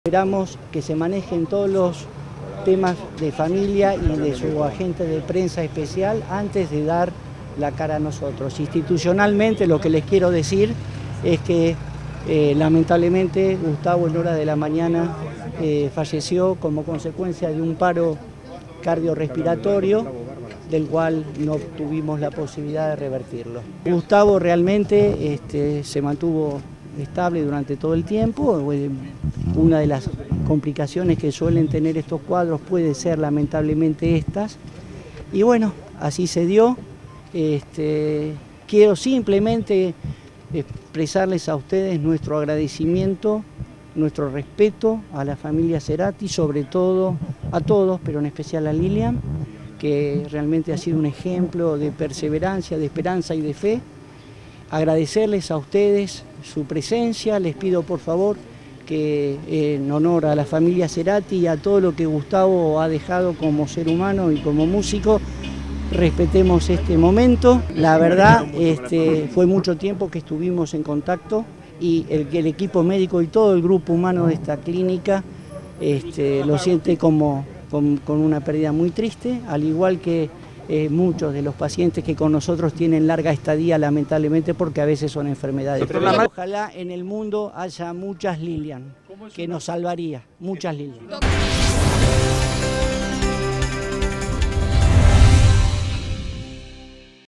Esperamos que se manejen todos los temas de familia y de su agente de prensa especial antes de dar la cara a nosotros. Institucionalmente lo que les quiero decir es que lamentablemente Gustavo en horas de la mañana falleció como consecuencia de un paro cardiorrespiratorio del cual no tuvimos la posibilidad de revertirlo. Gustavo realmente se mantuvo estable durante todo el tiempo. Una de las complicaciones que suelen tener estos cuadros puede ser lamentablemente estas. Y bueno, así se dio. Quiero simplemente expresarles a ustedes nuestro agradecimiento, nuestro respeto a la familia Cerati, sobre todo a todos, pero en especial a Lilian, que realmente ha sido un ejemplo de perseverancia, de esperanza y de fe. Agradecerles a ustedes su presencia, les pido por favor que en honor a la familia Cerati y a todo lo que Gustavo ha dejado como ser humano y como músico, respetemos este momento. La verdad, fue mucho tiempo que estuvimos en contacto y el equipo médico y todo el grupo humano de esta clínica lo siente con una pérdida muy triste, al igual que muchos de los pacientes que con nosotros tienen larga estadía, lamentablemente, porque a veces son enfermedades. Ojalá en el mundo haya muchas Lilian, que nos salvaría, muchas Lilian.